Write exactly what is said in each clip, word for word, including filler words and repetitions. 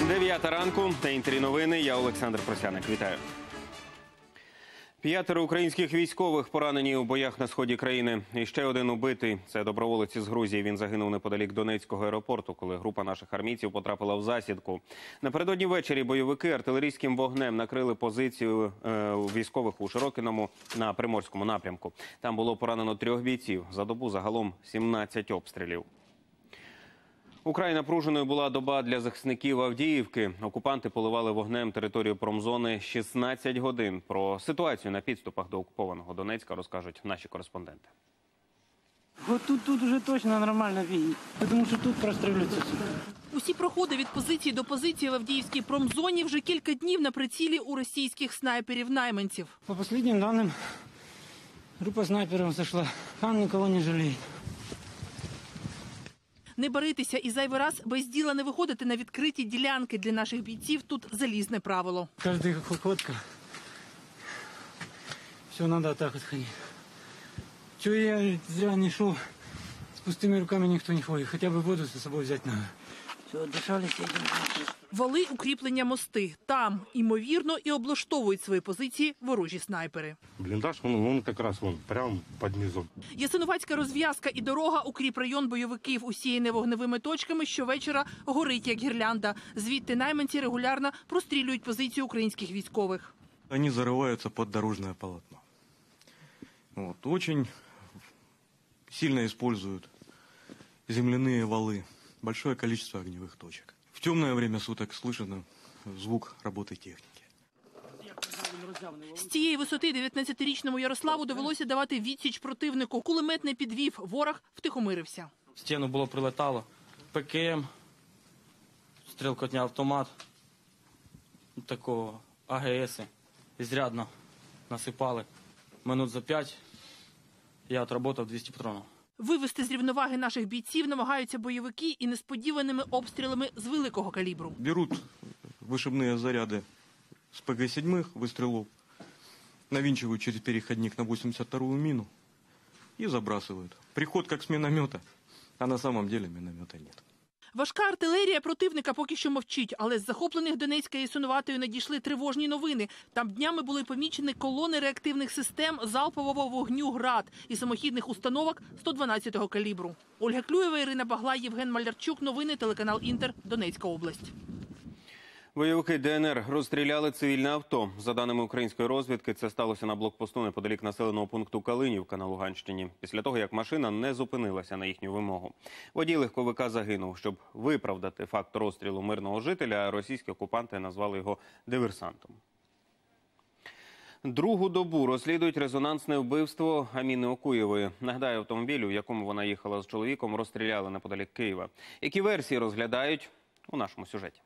Дев'ята ранку, та інтері новини. Я Олександр Просяник. Вітаю. П'ятеро українських військових поранені у боях на сході країни. І ще один убитий. Це доброволець із Грузії. Він загинув неподалік Донецького аеропорту, коли група наших армійців потрапила в засідку. Напередодні ввечері бойовики артилерійським вогнем накрили позицію е, військових у Широкиному на Приморському напрямку. Там було поранено трьох бійців. За добу загалом сімнадцять обстрілів. Украй напруженою була доба для захисників Авдіївки. Окупанти поливали вогнем територію промзони шістнадцять годин. Про ситуацію на підступах до окупованого Донецька розкажуть наші кореспонденти. Вот тут, тут уже точно нормально видно, тому що тут прострілюється. Усі проходи від позиції до позиції в Авдіївській промзоні вже кілька днів на прицілі у російських снайперів-найманців. По останнім даним, група снайперів зайшла. Хан нікого не жаліє. Не баритися і зайвий раз без діла не виходити на відкриті ділянки. Для наших бійців тут залізне правило. Кожна ходка. Все, треба так от ходити. Чого я зря не йшов, з пустими руками ніхто не ходить. Хоча б воду з собою взяти треба. Все, дишалися, йдемо. Вали укріплення мости. Там, ймовірно, і облаштовують свої позиції ворожі снайпери. Бліндаж, він, він якраз вон, прямо під низом. Ясиновацька розв'язка і дорога, укріпрайон бойовиків, усіяний вогневими точками, щовечора горить, як гірлянда. Звідти найманці регулярно прострілюють позиції українських військових. Вони зариваються під дорожне полотно. Вот. Очень сильно используют земляные валы. Большое количество огневых точек. В темное время суток слышно звук работы техники. З цієї висоти дев'ятнадцятирічному Ярославу довелося давати відсіч противнику. Кулемет не підвів, ворог втихомирився. В стіну було прилетало ПКМ, стрілкотня автомат, такого АГСи. Ізрядно насипали. Минут за п'ять я отработав двісті патронів. Вивести з рівноваги наших бійців намагаються бойовики і несподіваними обстрілами з великого калібру. Берут вышибные заряды с ПГ семь выстрелов, навинчивают через переходник на восемьдесят вторую мину и забрасывают. Приход как с миномета, а на самом деле миномета нет. Важка артилерія противника поки що мовчить, але з захоплених Донецька і Ясиноватої надійшли тривожні новини. Там днями були помічені колони реактивних систем залпового вогню «Град» і самохідних установок сто дванадцятого калібру. Ольга Клюєва, Ірина Баглай, Євген Малярчук. Новини, телеканал «Інтер», Донецька область. Бойовики ДНР розстріляли цивільне авто. За даними української розвідки, це сталося на блокпосту неподалік населеного пункту Калинівка на Луганщині. Після того, як машина не зупинилася на їхню вимогу. Водій легковика загинув. Щоб виправдати факт розстрілу мирного жителя, російські окупанти назвали його диверсантом. Другу добу розслідують резонансне вбивство Аміни Окуєвої. Нагадаю, автомобіль, у якому вона їхала з чоловіком, розстріляли неподалік Києва. Які версії розглядають у нашому сюжеті.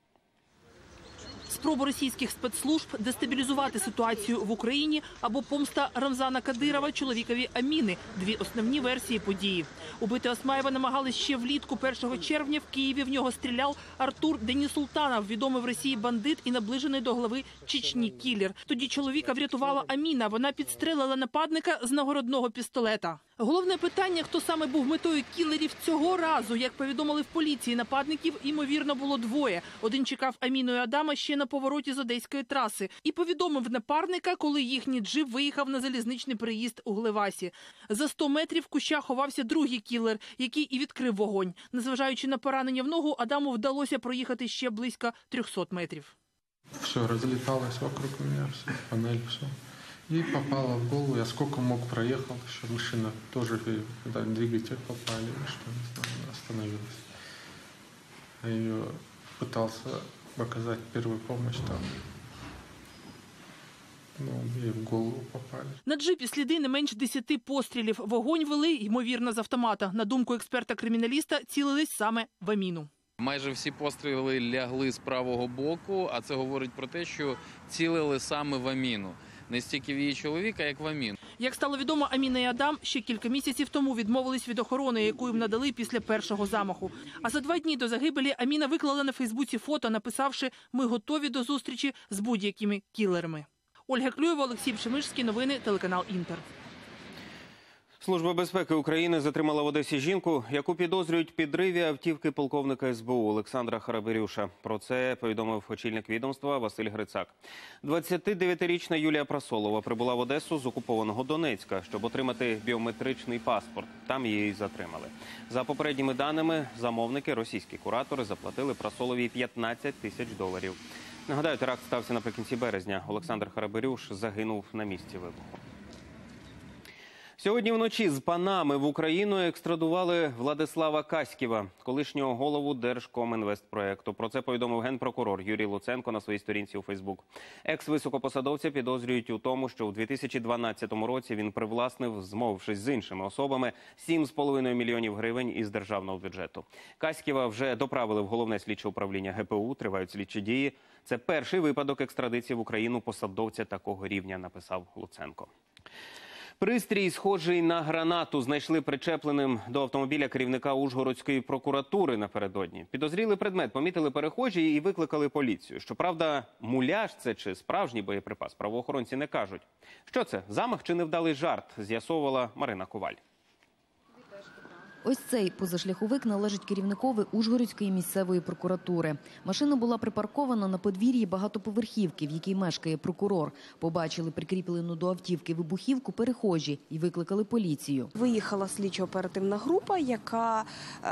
Спробу російських спецслужб дестабілізувати ситуацію в Україні або помста Рамзана Кадирова чоловікові Аміни – дві основні версії події. Убити Осмаєва намагались ще влітку першого червня. В Києві в нього стріляв Артур Денісултанов, відомий в Росії бандит і наближений до глави Чечні кілер. Тоді чоловіка врятувала Аміна. Вона підстрелила нападника з нагородного пістолета. Головне питання, хто саме був метою кілерів цього разу. Як повідомили в поліції, нападників, ймовірно, було двоє. Один чекав Аміну і Адама ще на повороті з одеської траси. І повідомив напарника, коли їхній джип виїхав на залізничний переїзд у Глевасі. За сто метрів в кущах ховався другий кілер, який і відкрив вогонь. Незважаючи на поранення в ногу, Адаму вдалося проїхати ще близько трьохсот метрів. Все, разлеталось вокруг меня, все, панель, все. И попало в голову, я сколько мог проехал, еще машина тоже, когда двигатель попали, что не знаю, остановилась. Я ее пытался оказать первую помощь там, ну, и в голову попали. На джипі сліди не менш десяти пострілів. Вогонь вели, ймовірно, з автомата. На думку експерта-криміналіста, цілились саме в Аміну. Майже всі постріли лягли з правого боку, а це говорить про те, що цілили саме в Аміну. Не стільки в її чоловіка, як в Аміну. Як стало відомо, Аміна і Адам ще кілька місяців тому відмовились від охорони, яку їм надали після першого замаху. А за два дні до загибелі Аміна виклала на Фейсбуці фото, написавши «Ми готові до зустрічі з будь-якими кілерами». Ольга Клюєва, Олексій Пшемишський. Новини, телеканал «Інтер». Служба безпеки України затримала в Одесі жінку, яку підозрюють в підриві автівки полковника ес бе у Олександра Хараберюша. Про це повідомив очільник відомства Василь Грицак. двадцятидев'ятирічна Юлія Прасолова прибула в Одесу з окупованого Донецька, щоб отримати біометричний паспорт. Там її затримали. За попередніми даними, замовники, російські куратори, заплатили Прасоловій п'ятнадцять тисяч доларів. Нагадаю, теракт стався наприкінці березня. Олександр Хараберюш загинув на місці вибуху. Сьогодні вночі з Панами в Україну екстрадували Владислава Каськіва, колишнього голову Держкомінвестпроекту. Про це повідомив генпрокурор Юрій Луценко на своїй сторінці у Фейсбук. Екс-високопосадовця підозрюють у тому, що у дві тисячі дванадцятому році він привласнив, змовившись з іншими особами, сім з половиною мільйонів гривень із державного бюджету. Каськіва вже доправили в Головне слідче управління ге пе у, тривають слідчі дії. Це перший випадок екстрадиції в Україну посадовця такого рівня, написав Луценко. Пристрій, схожий на гранату, знайшли причепленим до автомобіля керівника Ужгородської прокуратури напередодні. Підозрілий предмет помітили перехожі і викликали поліцію. Щоправда, муляж це чи справжній боєприпас, правоохоронці не кажуть. Що це, замах чи невдалий жарт, з'ясовувала Марина Коваль. Ось цей позашляховик належить керівникові Ужгородської місцевої прокуратури. Машина була припаркована на подвір'ї багатоповерхівки, в якій мешкає прокурор. Побачили прикріплену до автівки вибухівку перехожі і викликали поліцію. Виїхала слідчо-оперативна група, яка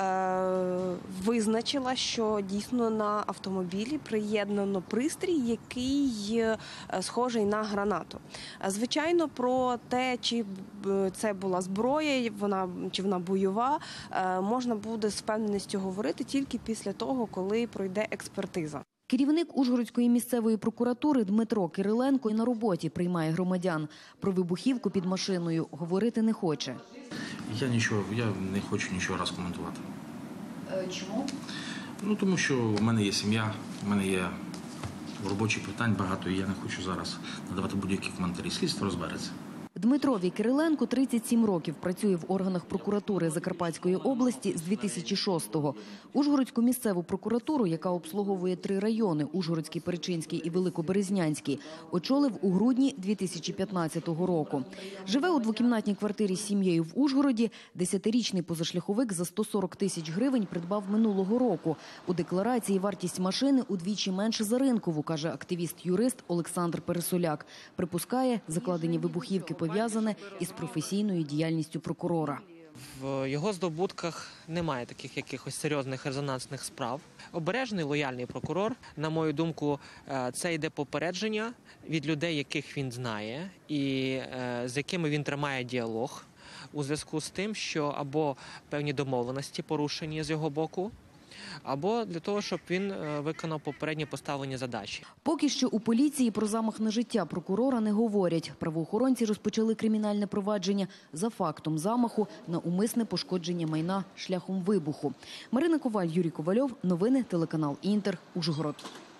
е, визначила, що дійсно на автомобілі приєднано пристрій, який е, схожий на гранату. Звичайно, про те, чи це була зброя, вона, чи вона бойова, можна буде з впевненістю говорити тільки після того, коли пройде експертиза. Керівник Ужгородської місцевої прокуратури Дмитро Кириленко і на роботі приймає громадян. Про вибухівку під машиною говорити не хоче. Я нічого, я не хочу нічого раз коментувати. Чому? Ну, тому що в мене є сім'я, в мене є робочих питань багато, і я не хочу зараз надавати будь-які коментарі. Слідство розбереться. Дмитрові Кириленку тридцять сім років, працює в органах прокуратури Закарпатської області з дві тисячі шостого. Ужгородську місцеву прокуратуру, яка обслуговує три райони – Ужгородський, Перечинський і Великоберезнянський, очолив у грудні дві тисячі п'ятнадцятого року. Живе у двокімнатній квартирі з сім'єю в Ужгороді. Десятирічний позашляховик за сто сорок тисяч гривень придбав минулого року. У декларації вартість машини удвічі менше за ринкову, каже активіст-юрист Олександр Пересоляк. Припускає, закладені вибухівки пов'язане із професійною діяльністю прокурора. В його здобутках немає таких якихось серйозних резонансних справ. Обережний, лояльний прокурор. На мою думку, це йде попередження від людей, яких він знає і з якими він тримає діалог у зв'язку з тим, що або певні домовленості порушені з його боку, або для того, щоб він виконав попередні поставлені задачі. Поки що у поліції про замах на життя прокурора не говорять. Правоохоронці розпочали кримінальне провадження за фактом замаху на умисне пошкодження майна шляхом вибуху. Марина Коваль, Юрій Ковальов. Новини, телеканал Інтер, Ужгород.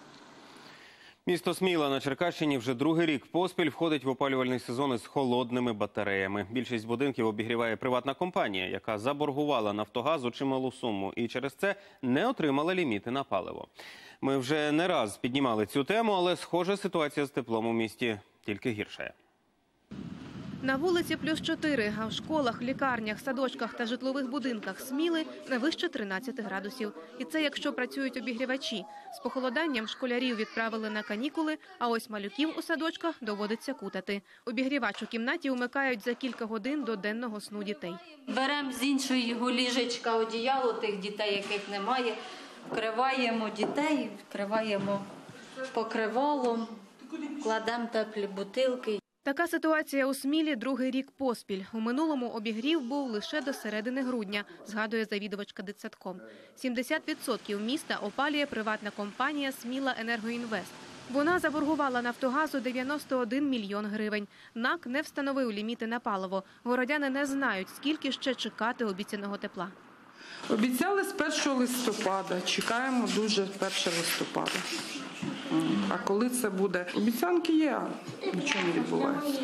Місто Сміла на Черкащині вже другий рік поспіль входить в опалювальний сезон із холодними батареями. Більшість будинків обігріває приватна компанія, яка заборгувала «Нафтогазу» чималу суму і через це не отримала ліміти на паливо. Ми вже не раз піднімали цю тему, але схожа ситуація з теплом у місті тільки гіршає. На вулиці плюс чотири, а в школах, лікарнях, садочках та житлових будинках Сміли не вище тринадцяти градусів. І це якщо працюють обігрівачі. З похолоданням школярів відправили на канікули, а ось малюків у садочках доводиться кутати. Обігрівач у кімнаті умикають за кілька годин до денного сну дітей. Беремо з іншої ліжечка одіяло тих дітей, яких немає, вкриваємо дітей, вкриваємо покривалом, кладемо теплі бутилки. Така ситуація у Смілі другий рік поспіль. У минулому обігрів був лише до середини грудня, згадує завідувачка дитсадком. сімдесят відсотків міста опалює приватна компанія «Сміла Енергоінвест». Вона заборгувала «Нафтогазу» дев'яносто один мільйон гривень. НАК не встановив ліміти на паливо. Городяни не знають, скільки ще чекати обіцяного тепла. Обіцяли з першого листопада. Чекаємо дуже першого листопада. А коли це буде? Обіцянки є, а нічого не відбувається.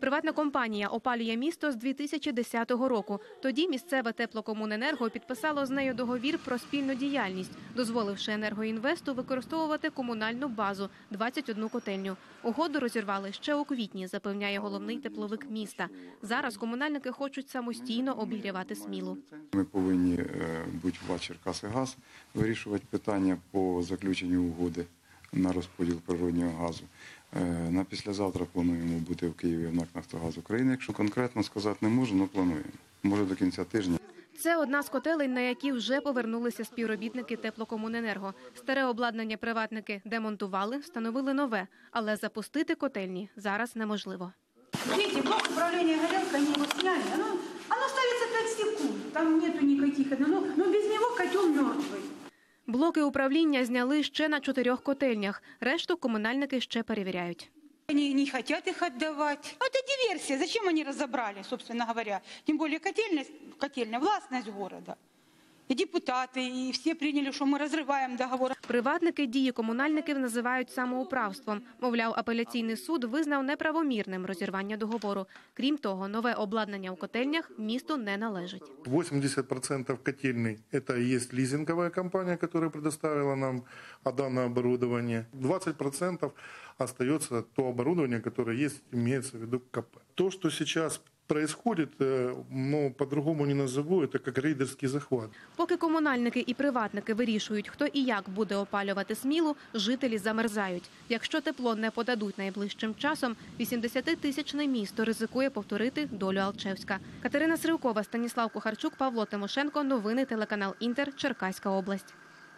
Приватна компанія опалює місто з дві тисячі десятого року. Тоді місцеве теплокомуненерго підписало з нею договір про спільну діяльність, дозволивши «Енергоінвесту» використовувати комунальну базу – двадцять одну котельню. Угоду розірвали ще у квітні, запевняє головний тепловик міста. Зараз комунальники хочуть самостійно обігрівати Смілу. Ми повинні бути в ВАТ «Черкасигаз», вирішувати питання по заключенню угоди на розподіл природнього газу. На післязавтра плануємо бути в Києві в НАК «Нафтогаз України». Якщо конкретно сказати не можу, але плануємо. Може до кінця тижня. Це одна з котелень, на які вже повернулися співробітники теплокомуненерго. Старе обладнання приватники демонтували, встановили нове. Але запустити котельні зараз неможливо. Видите, блок управления горелкой, они его сняли. Оно, оно ставится пять секунд. Там нету никаких, но, но без него котел мертвый. Блоки управління зняли ще на чотирьох котельнях. Решту комунальники ще перевіряють. Они не хотят их отдавать. Это диверсия. Зачем они разобрали, собственно говоря? Тем более котельная, котельная властность города. І депутати, і всі прийняли, що ми розриваємо договор. Приватники дії комунальників називають самоуправством. Мовляв, апеляційний суд визнав неправомірним розірвання договору. Крім того, нове обладнання у котельнях місту не належить. восемьдесят процентов котельной – это и есть лизинговая компания, которая предоставила нам данное оборудование. двадцать процентов остается то оборудование, которое есть, имеется в виду КП. То, что сейчас происходит, но по-другому не назову, это как рейдерский захват. Поки комунальники і приватники вирішують, хто і як буде опалювати Смілу, жителі замерзають. Якщо тепло не подадуть найближчим часом, вісімдесятитисячне місто ризикує повторити долю Алчевська. Катерина Сривкова, Станіслав Кухарчук, Павло Тимошенко. Новини телеканал Інтер, Черкаська область.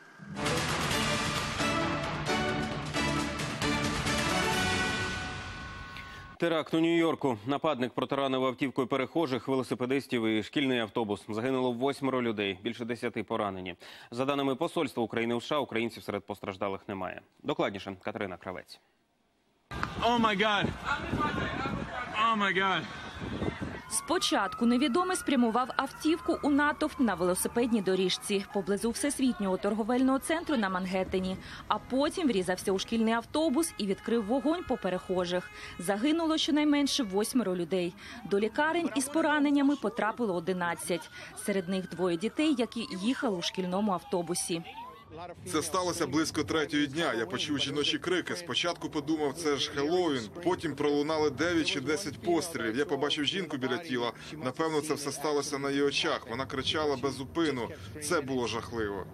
Теракт у Нью-Йорку. Нападник протаранив автівкою перехожих, велосипедистів і шкільний автобус. Загинуло восьмеро людей, більше десяти поранені. За даними посольства України у США, українців серед постраждалих немає. Докладніше Катерина Кравець. О май гад! О май гад! Спочатку невідомий спрямував автівку у натовп на велосипедній доріжці поблизу Всесвітнього торговельного центру на Мангеттені, а потім врізався у шкільний автобус і відкрив вогонь по перехожих. Загинуло щонайменше восьмеро людей. До лікарень із пораненнями потрапило одинадцять. Серед них двоє дітей, які їхали у шкільному автобусі. Це сталося близько третьої дня. Я почув жіночі крики. Спочатку подумав, це ж Хеллоуін. Потім пролунали дев'ять чи десять пострілів. Я побачив жінку біля тіла. Напевно, це все сталося на її очах. Вона кричала без зупину. Це було жахливо.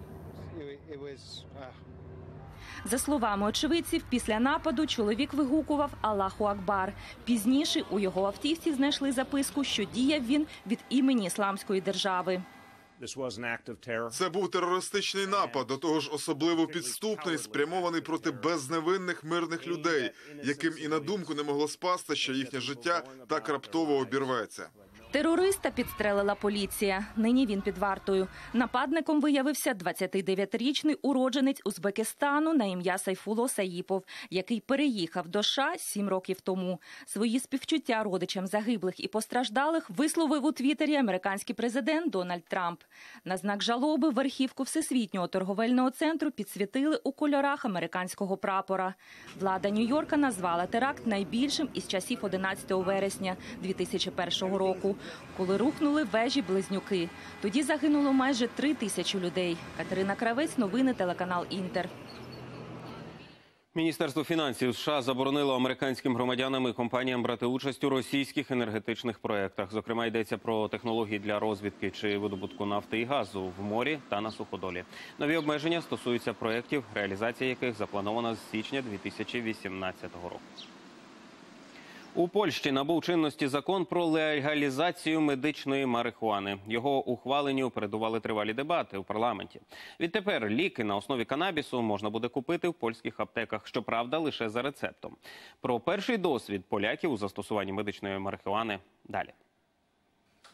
За словами очевидців, після нападу чоловік вигукував «Аллаху Акбар». Пізніше у його автівці знайшли записку, що діяв він від імені Ісламської держави. Це був терористичний напад, до того ж особливо підступний, спрямований проти безневинних мирних людей, яким і на думку не могло спасти, що їхнє життя так раптово обірветься. Терориста підстрелила поліція. Нині він під вартою. Нападником виявився двадцятидев'ятирічний уродженець Узбекистану на ім'я Сайфулло Саїпов, який переїхав до США сім років тому. Свої співчуття родичам загиблих і постраждалих висловив у Твіттері американський президент Дональд Трамп. На знак жалоби верхівку Всесвітнього торговельного центру підсвітили у кольорах американського прапора. Влада Нью-Йорка назвала теракт найбільшим із часів одинадцятого вересня дві тисячі першого року, коли рухнули вежі-близнюки. Тоді загинуло майже три тисячі людей. Катерина Кравець, новини телеканал Інтер. Міністерство фінансів США заборонило американським громадянам і компаніям брати участь у російських енергетичних проєктах. Зокрема, йдеться про технології для розвідки чи видобутку нафти і газу в морі та на суходолі. Нові обмеження стосуються проєктів, реалізація яких запланована з січня дві тисячі вісімнадцятого року. У Польщі набув чинності закон про легалізацію медичної марихуани. Його ухваленню передували тривалі дебати у парламенті. Відтепер ліки на основі канабісу можна буде купити в польських аптеках, щоправда, лише за рецептом. Про перший досвід поляків у застосуванні медичної марихуани далі.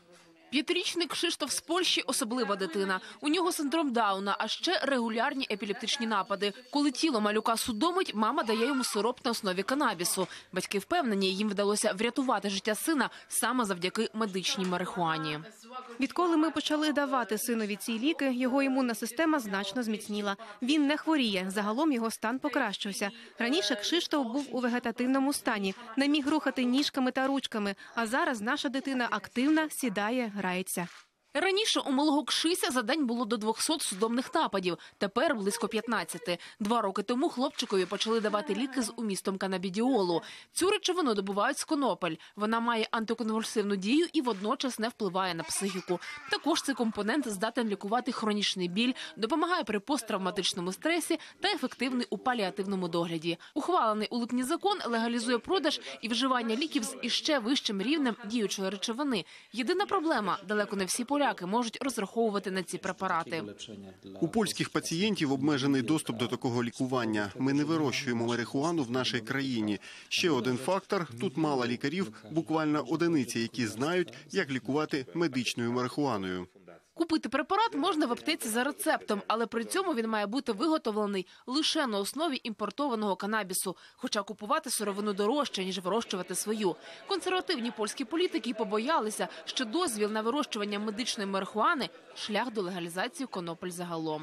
П'ятирічний Кшиштоф з Польщі – особлива дитина. У нього синдром Дауна, а ще регулярні епілептичні напади. Коли тіло малюка судомить, мама дає йому сироп на основі канабісу. Батьки впевнені, їм вдалося врятувати життя сина саме завдяки медичній марихуані. Відколи ми почали давати синові ці ліки, його імунна система значно зміцніла. Він не хворіє, загалом його стан покращився. Раніше Кшиштоф був у вегетативному стані, не міг рухати ніжками та ручками, а зараз наша дитина активна, сідає, грається. Раніше у малого Кшися за день було до двохсот судомних нападів, тепер близько п'ятнадцяти. Два роки тому хлопчикові почали давати ліки з умістом канабідіолу. Цю речовину добувають з конопель. Вона має антиконвульсивну дію і водночас не впливає на психіку. Також цей компонент здатен лікувати хронічний біль, допомагає при посттравматичному стресі та ефективний у паліативному догляді. Ухвалений у липні закон легалізує продаж і вживання ліків з іще вищим рівнем діючої речовини. Єдина проблема – далеко не всі поляки можуть розраховувати на ці препарати. У польських пацієнтів обмежений доступ до такого лікування. Ми не вирощуємо марихуану в нашій країні. Ще один фактор – тут мало лікарів, буквально одиниці, які знають, як лікувати медичною марихуаною. Купити препарат можна в аптеці за рецептом, але при цьому він має бути виготовлений лише на основі імпортованого канабісу, хоча купувати сировину дорожче, ніж вирощувати свою. Консервативні польські політики побоялися, що дозвіл на вирощування медичної марихуани – шлях до легалізації конопель загалом.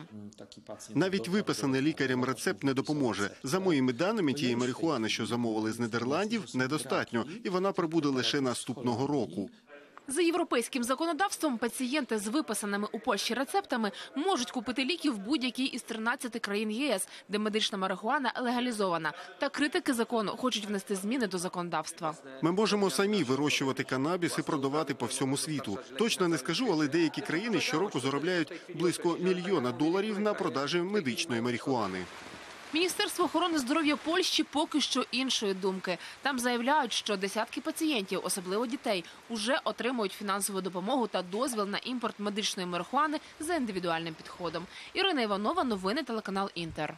Навіть виписаний лікарем рецепт не допоможе. За моїми даними, тієї марихуани, що замовили з Нідерландів, недостатньо, і вона прибуде лише наступного року. За європейським законодавством пацієнти з виписаними у Польщі рецептами можуть купити ліки в будь-якій із тринадцяти країн ЄС, де медична марихуана легалізована. Та критики закону хочуть внести зміни до законодавства. Ми можемо самі вирощувати канабіс і продавати по всьому світу. Точно не скажу, але деякі країни щороку заробляють близько мільйона доларів на продажі медичної марихуани. Міністерство охорони здоров'я Польщі поки що іншої думки. Там заявляють, що десятки пацієнтів, особливо дітей, уже отримують фінансову допомогу та дозвіл на імпорт медичної марихуани за індивідуальним підходом. Ірина Іванова, новини, телеканал «Інтер».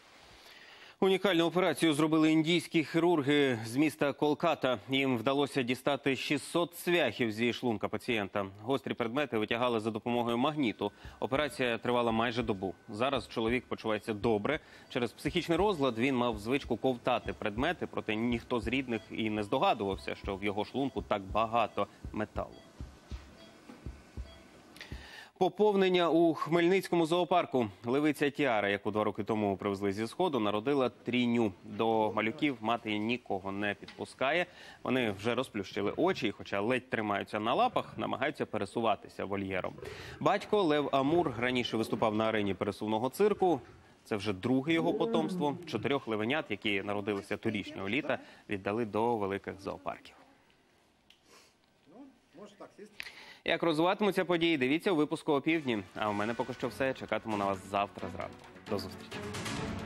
Унікальну операцію зробили індійські хірурги з міста Колката. Їм вдалося дістати шістсот цвяхів зі шлунка пацієнта. Гострі предмети витягали за допомогою магніту. Операція тривала майже добу. Зараз чоловік почувається добре. Через психічний розлад він мав звичку ковтати предмети, проте ніхто з рідних і не здогадувався, що в його шлунку так багато металу. Поповнення у Хмельницькому зоопарку. Левиця Тіара, яку два роки тому привезли зі Сходу, народила трійню. До малюків мати нікого не підпускає. Вони вже розплющили очі, хоча ледь тримаються на лапах, намагаються пересуватися вольєром. Батько Лев Амур раніше виступав на арені пересувного цирку. Це вже друге його потомство. Чотирьох левенят, які народилися торішнього літа, віддали до великих зоопарків. Як розвиватимуться події, дивіться у випуску опівдні. А у мене поки що все. Чекатиму на вас завтра зранку. До зустрічі.